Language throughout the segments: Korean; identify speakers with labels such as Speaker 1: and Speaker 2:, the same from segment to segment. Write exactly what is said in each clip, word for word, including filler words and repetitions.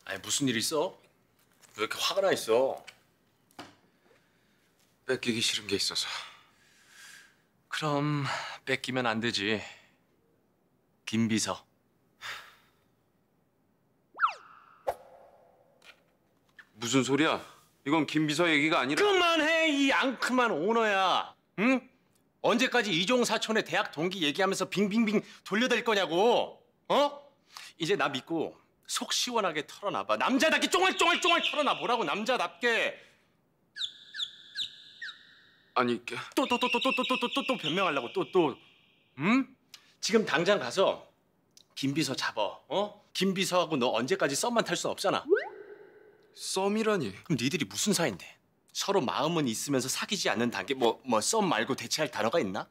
Speaker 1: 아니 무슨 일 있어? 왜 이렇게 화가 나 있어?
Speaker 2: 뺏기기 싫은 게 있어서.
Speaker 1: 그럼 뺏기면 안 되지. 김비서.
Speaker 2: 무슨 소리야? 이건 김비서 얘기가 아니라.
Speaker 1: 그만해 이 앙큼한 오너야. 응? 언제까지 이종 사촌의 대학 동기 얘기하면서 빙빙빙 돌려댈 거냐고. 어? 이제 나 믿고 속 시원하게 털어놔봐. 남자답게 쫑알쫑알쫑알 털어놔 보라고 남자답게.
Speaker 2: 아니
Speaker 1: 또 또 또 또 또 또 또 또 또 변명하려고 또 또. 응? 지금 당장 가서 김비서 잡어. 어? 김비서하고 너 언제까지 썸만 탈 순 없잖아.
Speaker 2: 썸이라니.
Speaker 1: 그럼 니들이 무슨 사이인데? 서로 마음은 있으면서 사귀지 않는 단계. 뭐 뭐 썸 말고 대체할 단어가 있나?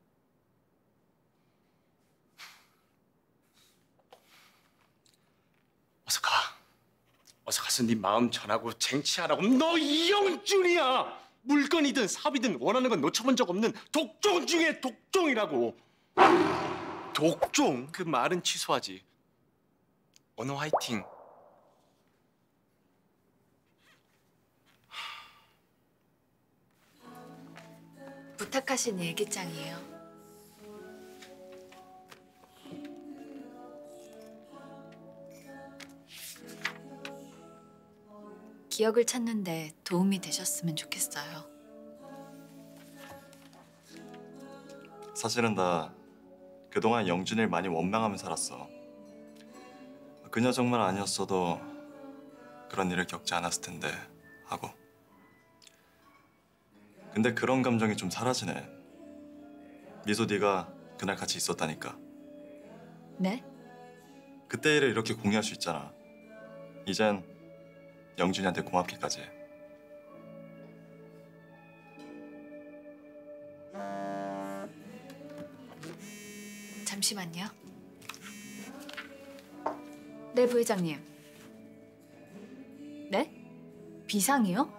Speaker 1: 어서 가. 어서 가서 네 마음 전하고 쟁취하라고. 너 이영준이야. 물건이든 사업이든 원하는 건 놓쳐본 적 없는 독종 중에 독종이라고. 독종? 그 말은 취소하지. 언어 화이팅.
Speaker 3: 부탁하신 일기장이에요. 기억을 찾는데 도움이 되셨으면 좋겠어요.
Speaker 4: 사실은 나 그동안 영준이를 많이 원망하며 살았어. 그녀 정말 아니었어도 그런 일을 겪지 않았을 텐데 하고. 근데 그런 감정이 좀 사라지네. 미소, 네가 그날 같이 있었다니까.
Speaker 3: 네?
Speaker 4: 그때 일을 이렇게 공유할 수 있잖아. 이젠 영준이한테 고맙기까지 해.
Speaker 3: 잠시만요. 네, 부회장님. 네? 비상이요?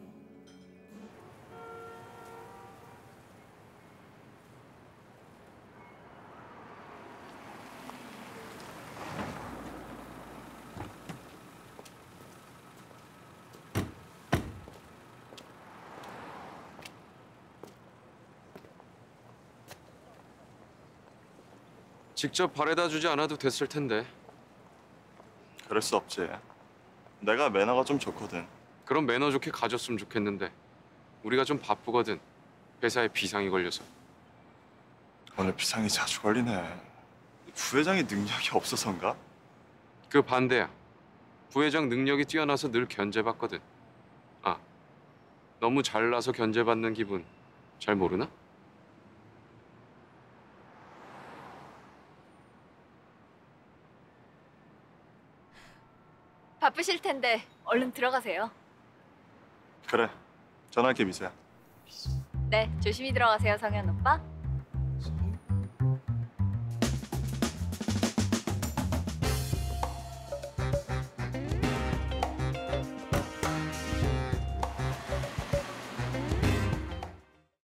Speaker 2: 직접 바래다 주지 않아도 됐을 텐데.
Speaker 4: 그럴 수 없지. 내가 매너가 좀 좋거든.
Speaker 2: 그럼 매너 좋게 가졌으면 좋겠는데. 우리가 좀 바쁘거든. 회사에 비상이 걸려서.
Speaker 4: 오늘 비상이 자주 걸리네. 부회장이 능력이 없어서인가?
Speaker 2: 그 반대야. 부회장 능력이 뛰어나서 늘 견제받거든. 아, 너무 잘나서 견제받는 기분 잘 모르나?
Speaker 3: 바쁘실 텐데 얼른 들어가세요.
Speaker 4: 그래. 전화할게, 미소야.
Speaker 3: 네, 조심히 들어가세요, 성현 오빠.